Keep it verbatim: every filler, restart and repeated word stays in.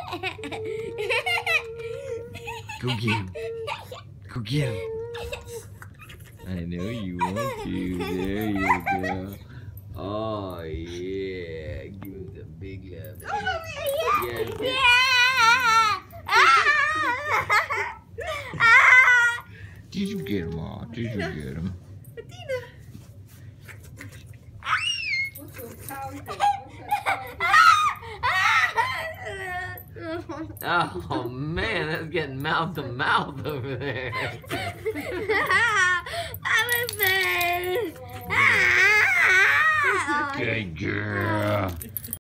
Go get him. Go get him. I know you want to. There you go. Oh, yeah. Give him the big love. Yes. Yeah. Did you get him, Ma? Did you get him? Oh man, that's getting mouth to mouth over there. Good girl.